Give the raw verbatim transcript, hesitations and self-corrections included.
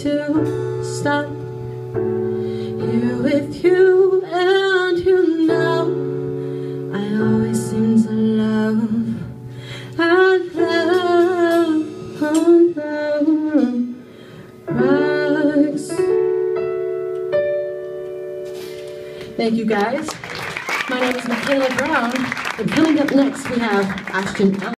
to stop here with you, and you know I always seem to love and love and love rocks. Thank you guys. My name is Mikaela Brown, and coming up next we have Ashton.